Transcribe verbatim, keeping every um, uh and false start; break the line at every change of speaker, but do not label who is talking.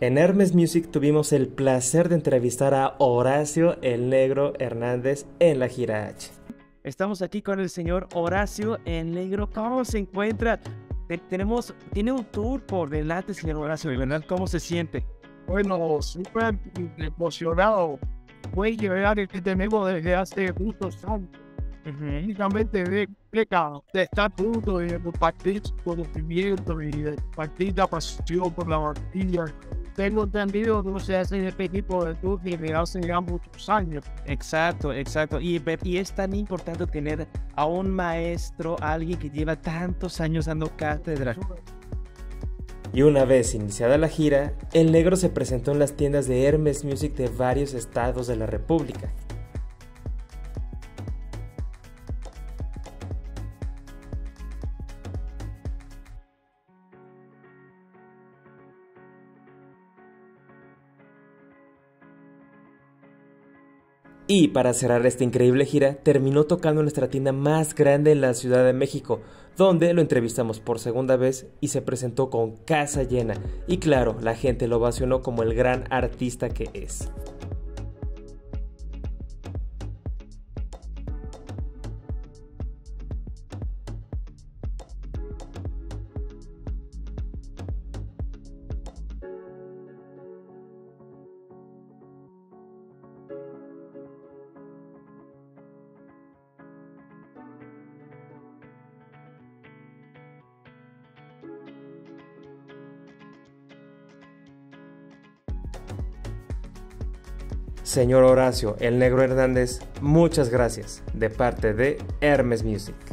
En Hermes Music tuvimos el placer de entrevistar a Horacio el Negro Hernández en la gira H.
Estamos aquí con el señor Horacio el Negro. ¿Cómo se encuentra? Te- tenemos, tiene un tour por delante, señor Horacio, ¿verdad? ¿Cómo se siente?
Bueno, súper emocionado. Fue llegar el que tenemos desde hace muchos años. Únicamente de décadas de estar juntos y de compartir su conocimiento y de compartir la pasión por la batería. Tengo entendido que no se hace este tipo de tour desde hace ya muchos años.
Exacto, exacto. Y, ve- y es tan importante tener a un maestro, alguien que lleva tantos años dando cátedra.
Y una vez iniciada la gira, el Negro se presentó en las tiendas de Hermes Music de varios estados de la República. Y para cerrar esta increíble gira, terminó tocando en nuestra tienda más grande en la Ciudad de México, donde lo entrevistamos por segunda vez y se presentó con casa llena. Y claro, la gente lo ovacionó como el gran artista que es. Señor Horacio el Negro Hernández, muchas gracias de parte de Hermes Music.